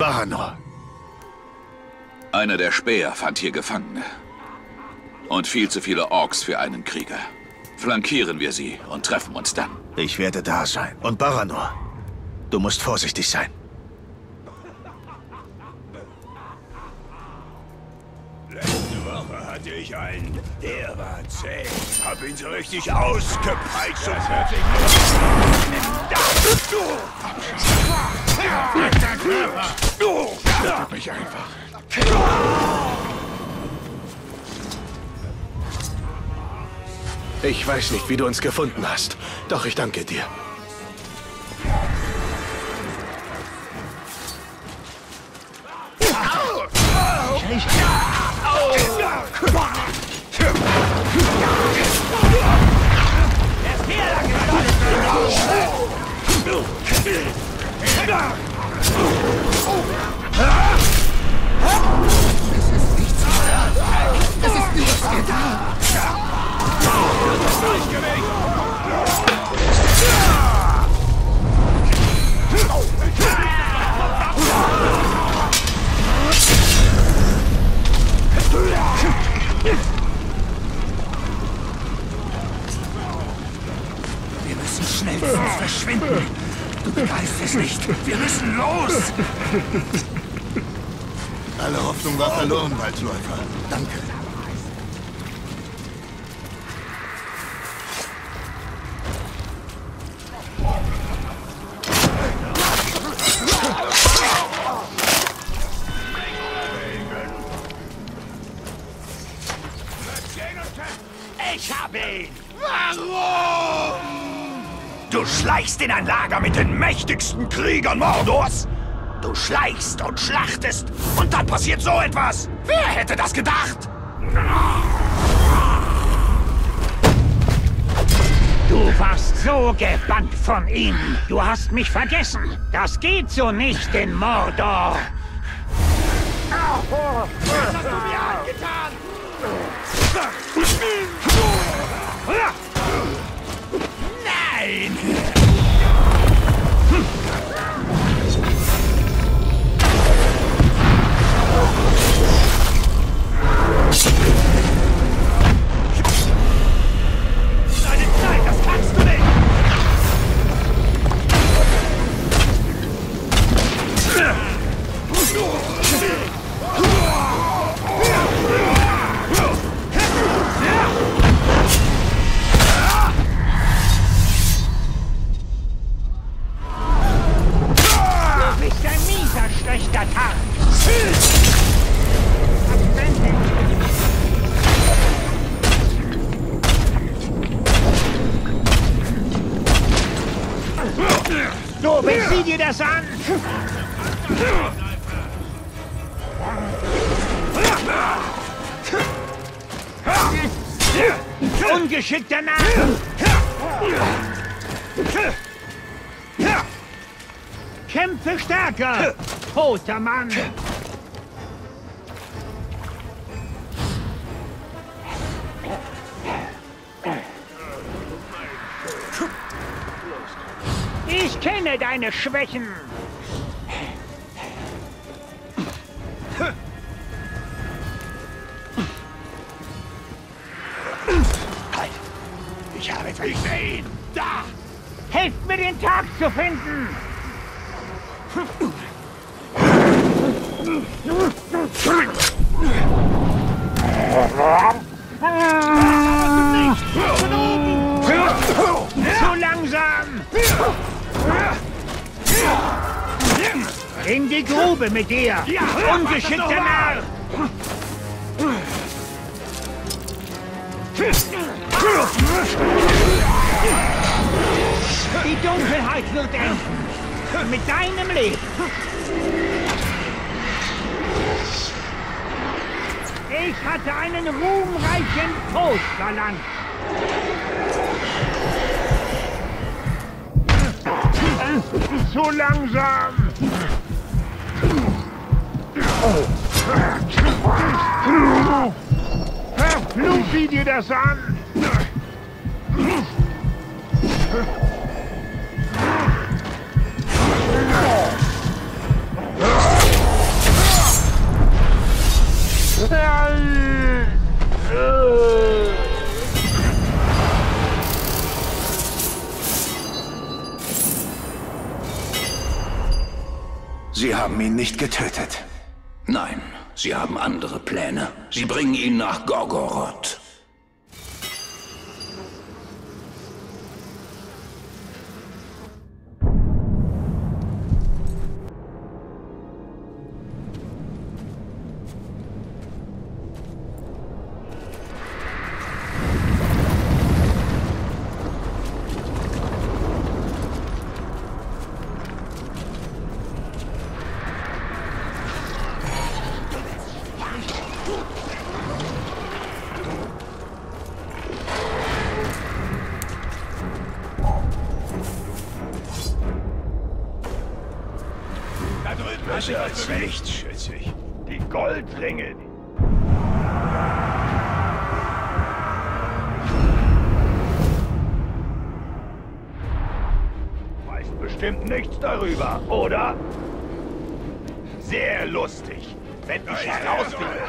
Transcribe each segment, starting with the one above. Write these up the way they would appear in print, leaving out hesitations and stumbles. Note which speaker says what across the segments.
Speaker 1: Baranor.
Speaker 2: Einer der Späher fand hier Gefangene. Und viel zu viele Orks für einen Krieger. Flankieren wir sie und treffen uns dann.
Speaker 1: Ich werde da sein. Und Baranor, du musst vorsichtig sein.
Speaker 3: Letzte Woche hatte ich einen, der war zäh. Hab ihn so richtig ausgepeitscht und hört sich
Speaker 1: Tötet mich einfach. Ich weiß nicht, wie du uns gefunden hast, doch ich danke dir.
Speaker 4: Es ist nichts getan. Wir müssen schnellstens verschwinden. Du begreifst es nicht. Wir müssen los.
Speaker 5: Alle Hoffnung war verloren, Waldläufer. Danke.
Speaker 3: Ich hab ihn! Warum? Du schleichst in ein Lager mit den mächtigsten Kriegern Mordors. Du schleichst und schlachtest und dann passiert so etwas. Wer hätte das gedacht?
Speaker 6: Du warst so gebannt von ihm. Du hast mich vergessen. Das geht so nicht in Mordor.
Speaker 3: Was hast du mir angetan? Nein! Deine Zeit, das kannst du nicht!
Speaker 6: Du bist ein mieser, schlechter Tag. So, sieh dir das an! Ungeschickter Narr! Kämpfe stärker, toter Mann! Ich kenne deine Schwächen.
Speaker 3: Halt! Ich habe etwas. Ich sehe ihn! Da!
Speaker 6: Helft mir, den Tag zu finden. Zu langsam. In die Grube mit dir, ungeschickter Narr! Die Dunkelheit wird enden. Mit deinem Leben. Ich hatte einen ruhmreichen Tod verlangt. Zu langsam. Verflucht, sieh dir das an.
Speaker 4: Sie haben ihn nicht getötet.
Speaker 3: Nein, sie haben andere Pläne. Sie bringen ihn nach Gorgoroth. Besser als nichts, schätze ich. Die Goldringe. Weißt bestimmt nichts darüber, oder? Sehr lustig. Wenn ich herausfinde.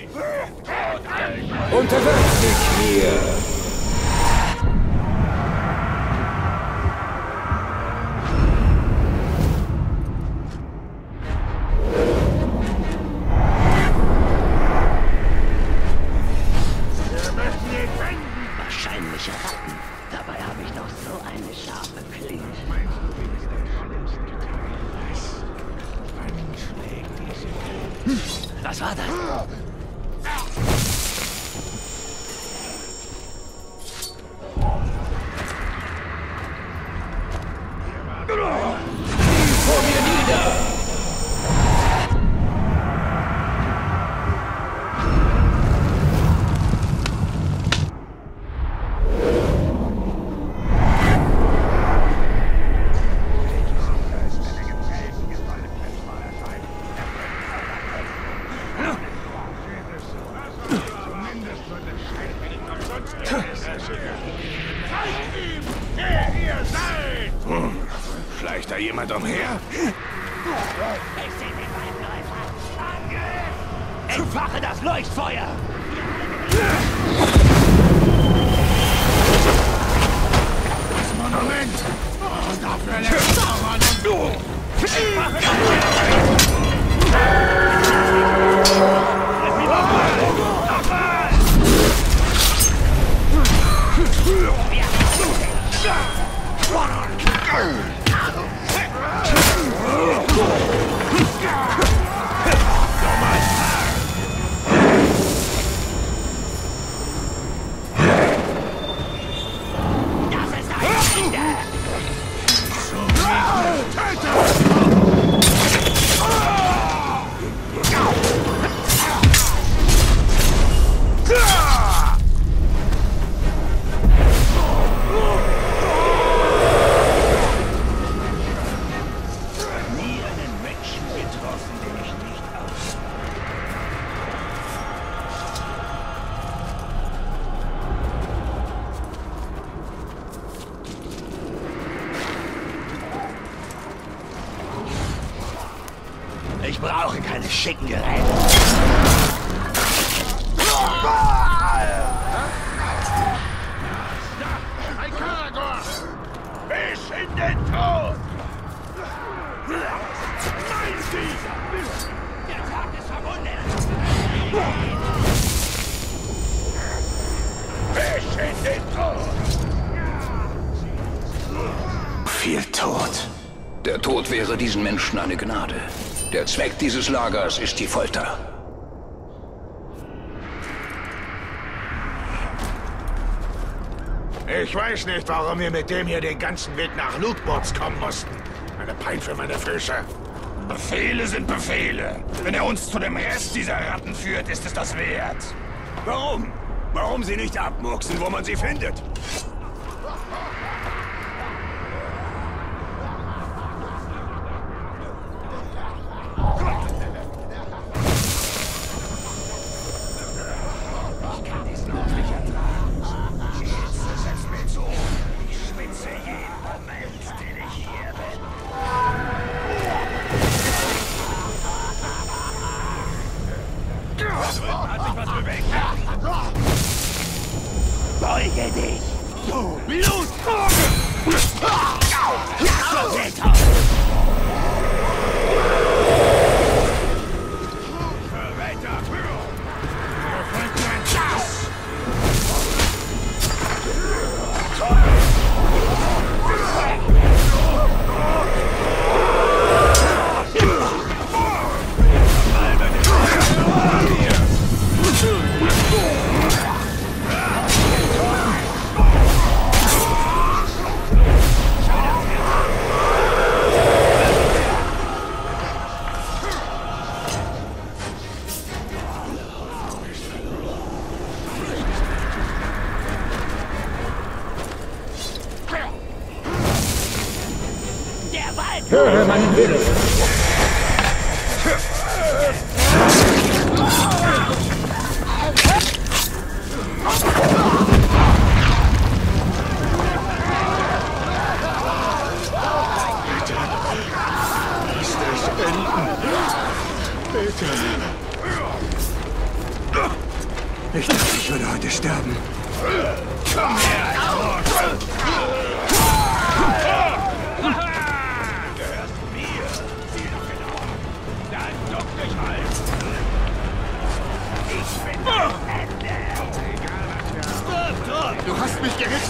Speaker 7: Unterwerf dich mir!
Speaker 6: Wahrscheinlich Ratten. Dabei habe ich doch so eine scharfe Klinge. Was war das?
Speaker 7: Vor mir nieder!
Speaker 3: Schleicht da jemand umher?
Speaker 6: Ich sehe den Waldläufer. Angriff! Entfache das Leuchtfeuer!
Speaker 3: Das Monument! Und dafür lässt Sauron und du!
Speaker 6: Das ist ein Ende!
Speaker 3: Nie einen Menschen getroffen, den ich nicht aus.
Speaker 6: Ich brauche keine schicken Geräte.
Speaker 3: Ein Karagor! Bis in den Tod! Mein Sieg!
Speaker 6: Der Tag ist verbunden!
Speaker 3: Bis in den Tod!
Speaker 4: Viel Tod.
Speaker 3: Der Tod wäre diesen Menschen eine Gnade. Der Zweck dieses Lagers ist die Folter. Ich weiß nicht, warum wir mit dem hier den ganzen Weg nach Lootbots kommen mussten. Eine Pein für meine Füße. Befehle sind Befehle. Wenn er uns zu dem Rest dieser Ratten führt, ist es das wert. Warum? Warum sie nicht abmurksen, wo man sie findet?
Speaker 6: Beuge dich!
Speaker 3: Blut!
Speaker 6: Ja, so seht aus!
Speaker 7: Höre meinen Willen.
Speaker 4: Ich dachte, ich würde heute sterben.
Speaker 3: Komm her!
Speaker 5: Du hast mich gerettet.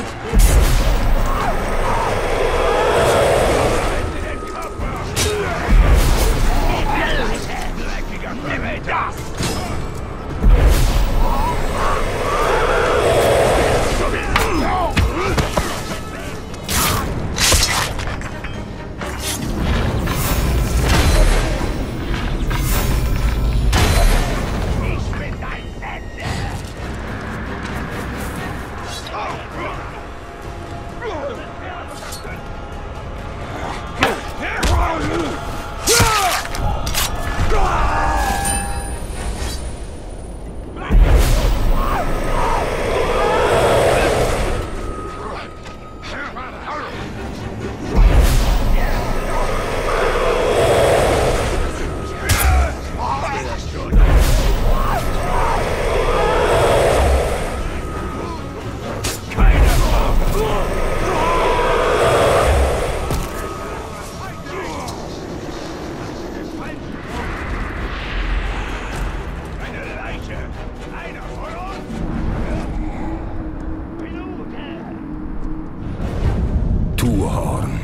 Speaker 4: Turhorn.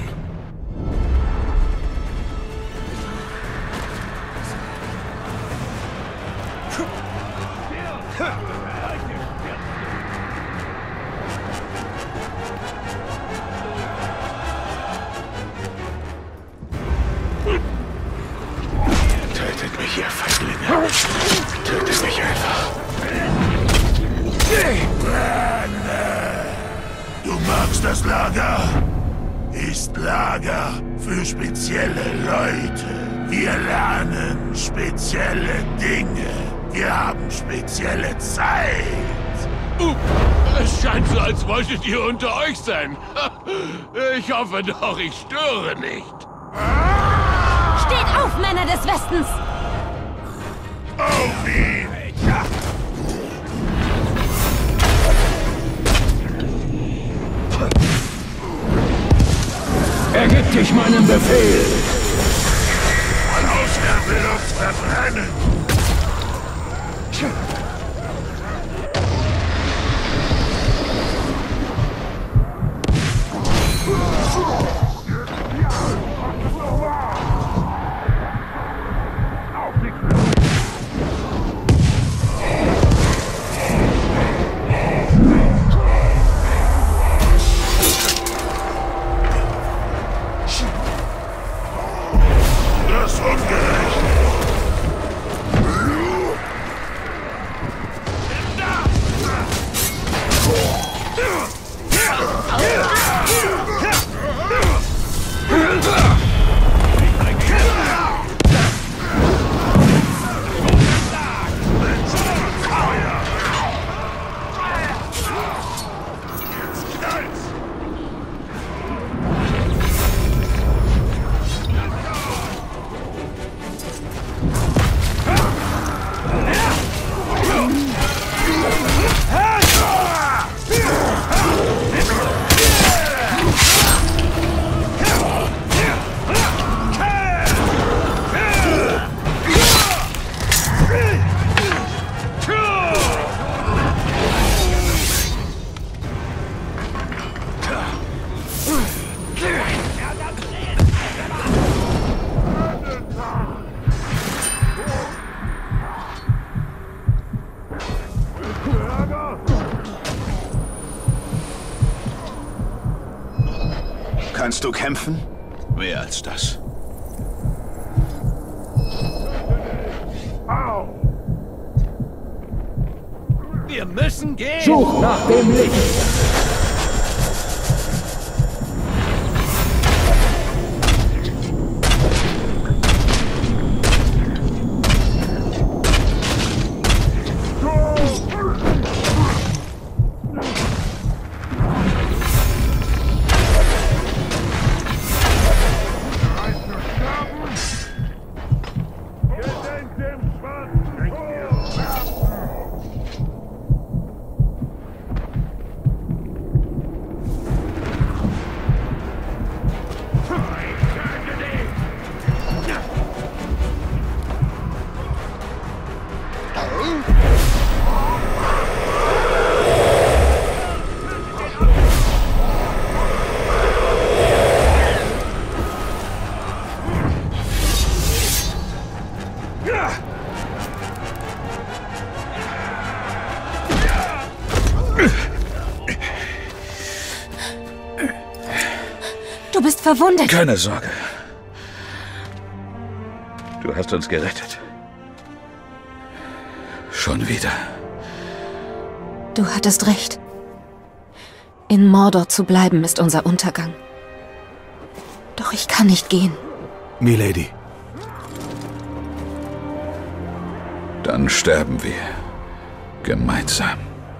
Speaker 3: Tötet mich, ihr Feiglinge. Tötet mich einfach. Du magst das Lager? Ist Lager für spezielle Leute. Wir lernen spezielle Dinge. Wir haben spezielle Zeit.
Speaker 8: Es scheint so, als wolltet ihr unter euch sein. Ich hoffe doch, ich störe nicht.
Speaker 9: Steht auf, Männer des Westens!
Speaker 3: Auf ihn!
Speaker 7: Ergib dich meinem Befehl!
Speaker 3: Hausherr will uns verbrennen! Das ist ungerecht!
Speaker 1: Kannst du kämpfen?
Speaker 2: Mehr als das.
Speaker 8: Wir müssen gehen!
Speaker 7: Such nach dem Licht!
Speaker 9: Du bist verwundet.
Speaker 2: Keine Sorge. Du hast uns gerettet. Schon wieder.
Speaker 9: Du hattest recht. In Mordor zu bleiben ist unser Untergang. Doch ich kann nicht gehen.
Speaker 1: Milady.
Speaker 2: Dann sterben wir. Gemeinsam.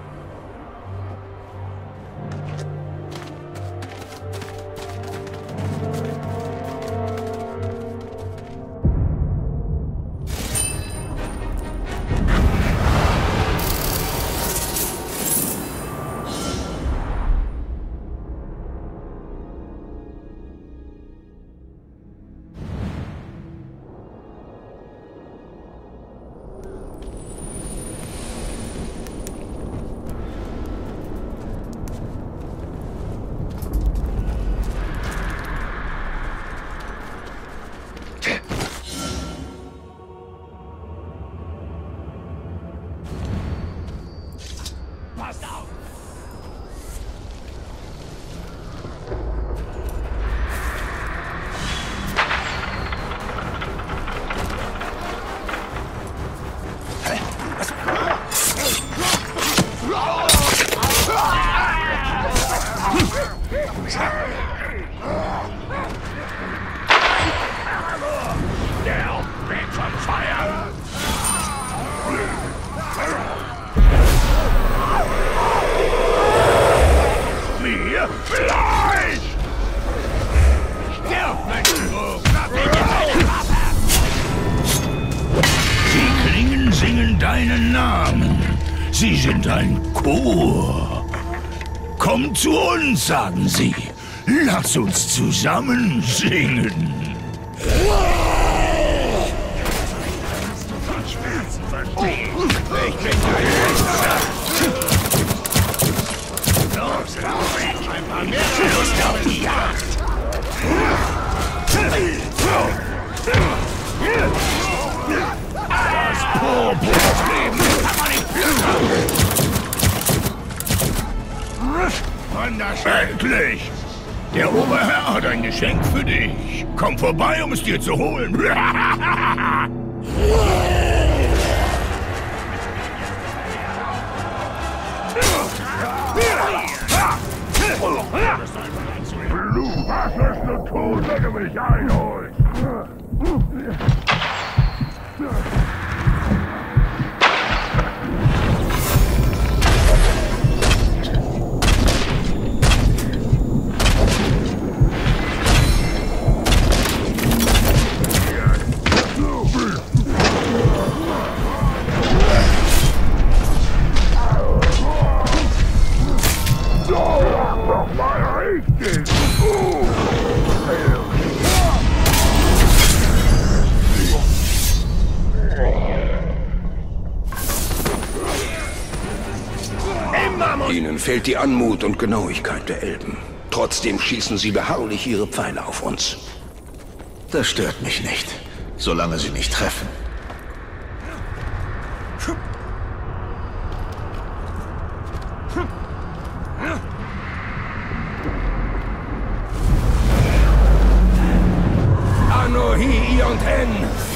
Speaker 3: Sie klingen, singen deinen Namen. Sie sind ein Chor. Komm zu uns, sagen sie. Lass uns zusammen singen. Ich bin dein Letzter. Lust auf die Jagd. Das Purpurleben kann man nicht plündern. Endlich! Der Oberherr hat ein Geschenk für dich. Komm vorbei, um es dir zu holen. Du hast es zu tun, wenn du mich einholst.
Speaker 4: Ihnen fehlt die Anmut und Genauigkeit der Elben. Trotzdem schießen sie beharrlich ihre Pfeile auf uns.
Speaker 1: Das stört mich nicht, solange sie nicht treffen.
Speaker 4: Anohi und Hen!